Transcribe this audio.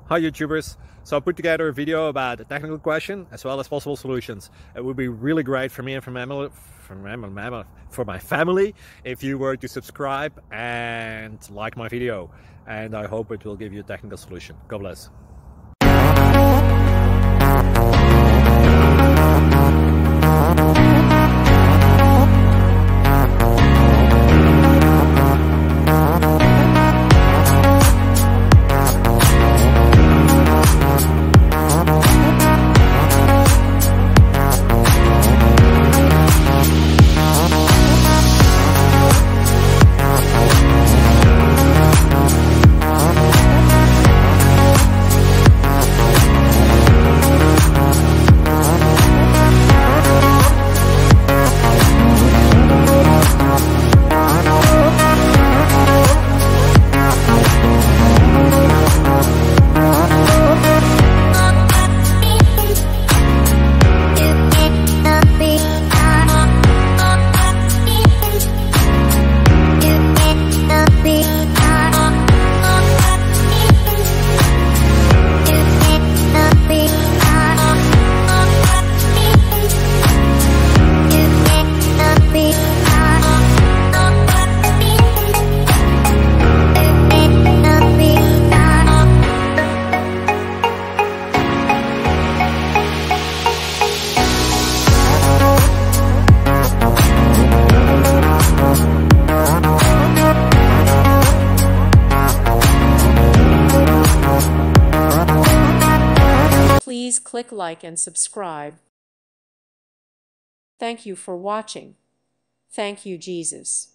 Hi YouTubers! So I put together a video about a technical question as well as possible solutions. It would be really great for me and for my family if you were to subscribe and like my video, and I hope it will give you a technical solution. God bless. Please click like and subscribe. Thank you for watching. Thank you, Jesus.